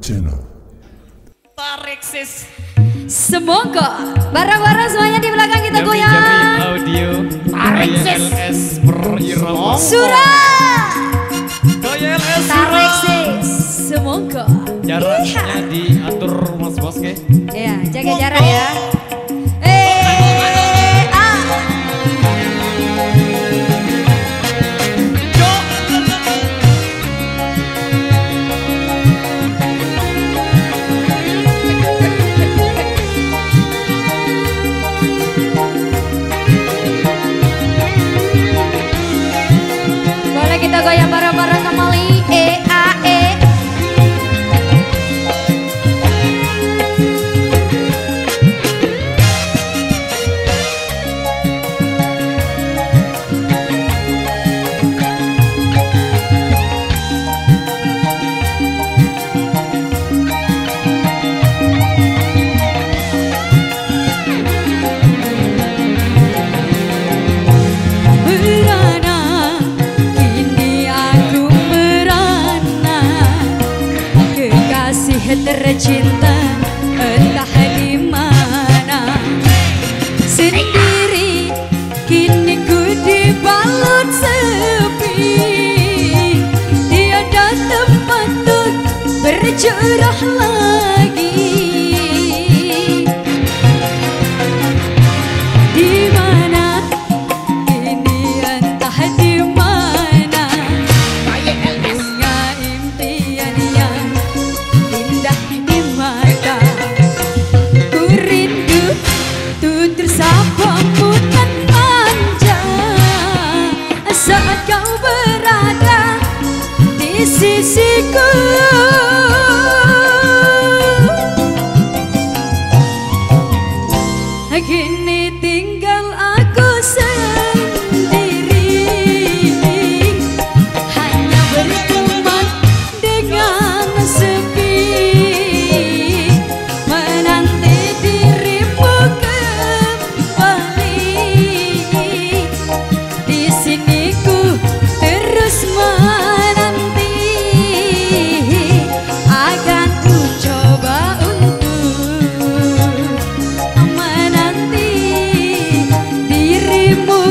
Channel. Tarik sis. Semoga barang-barang semuanya di belakang kita goyang. Audio. Tarik sis. LS berirama. Surah. Gaya LS. Tarik sis. Semoga. Jaraknya diatur Mas Boske. Ya, jaga jarak ya. Kita goyang bareng-bareng kembali. Tercinta entah di mana, sendiri kini ku dibalut sepi, tiada tempat untuk berjurah lagi. Di mana kini entah di mana, punya impian yang indah di mata. Ku rindu tutur sapamu dan manja saat kau berada di sisiku. Kini tinggal aku sendiri, hanya berteman dengan sepi, menanti dirimu kembali. Di sini ku terus menanti, akan ku coba untuk menanti dirimu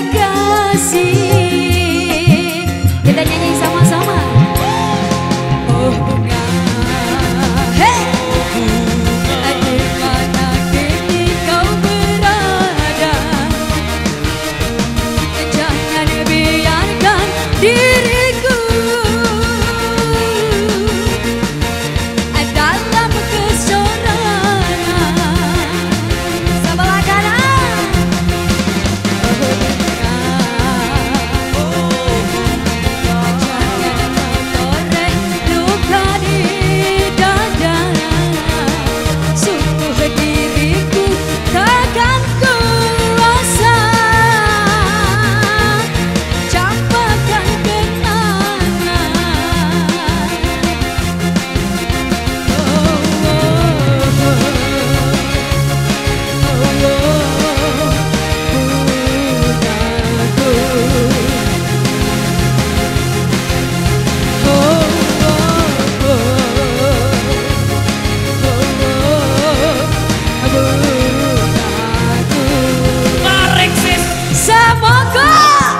kekasih. Kita nyanyi sama-sama. Oh bunga, hey, di mana kini kau berada? Jangan biarkan diriku dalam kesorangan. Sebelah kanan. Oh bunga, jangan memboreh luka di dada. Sungguh diriku takkan kuasa campakkan kenangan. Tarik sis. Semoga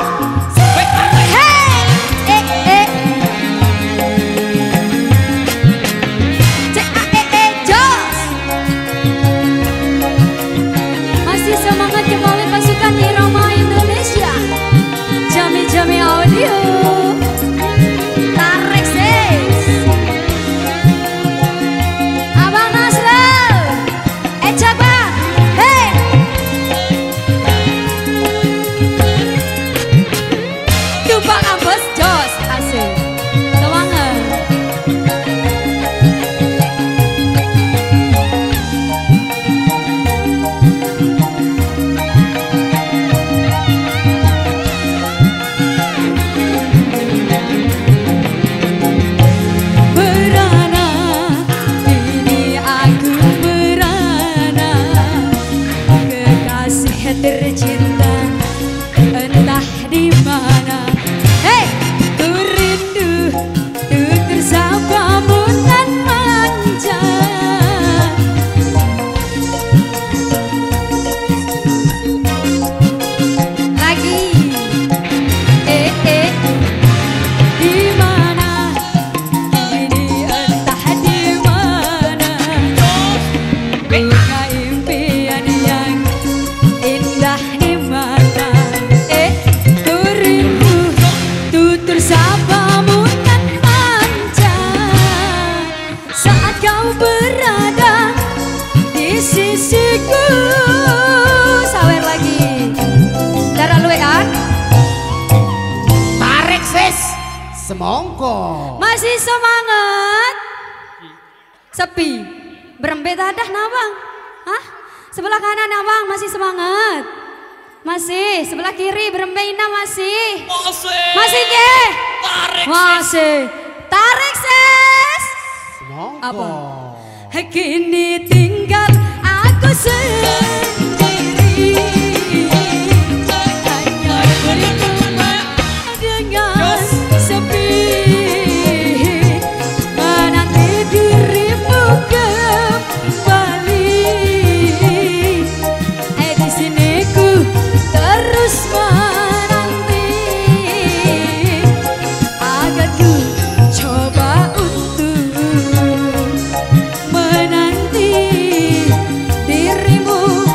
masih semangat kembali pasukan Irama Indonesia. Jami-jami audio. Tarik sis. Abang Nasrul, Ecak bang, hey. semongko. Masih semangat? Sepi. Berembe dadah nawang. Hah? Sebelah kanan nawang masih semangat. Masih. Sebelah kiri berembe ina masih. Masih ke? Tarik masih. Tarik ses. Semongko. Apa? Kini tinggal aku sendiri. Hanya bercuma dengan sepi. Menanti dirimu kembali. Di sini ku terus menanti. Agar ku coba untuk menanti dirimu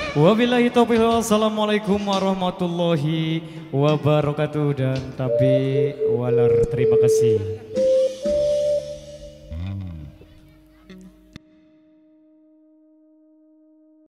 Wabillahi taufiq. Wassalamualaikum warahmatullahi wabarakatuh dan tabi walar. Terima kasih.